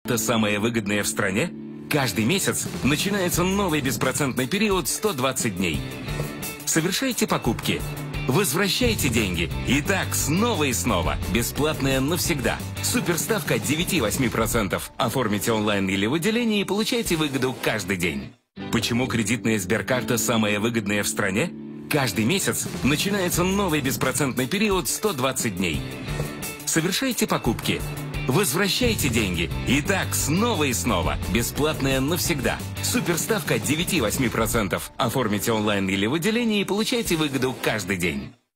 Это самое выгодное в стране? Каждый месяц начинается новый беспроцентный период 120 дней. Совершайте покупки. Возвращайте деньги. И так снова и снова. Бесплатная навсегда. Суперставка 9-8%. Оформите онлайн или в отделении и получайте выгоду каждый день. Почему кредитная Сберкарта самая выгодная в стране? Каждый месяц начинается новый беспроцентный период 120 дней. Совершайте покупки. Возвращайте деньги. И так снова и снова. Бесплатная навсегда. Суперставка 9-8%. Оформите онлайн или в отделении и получайте выгоду каждый день.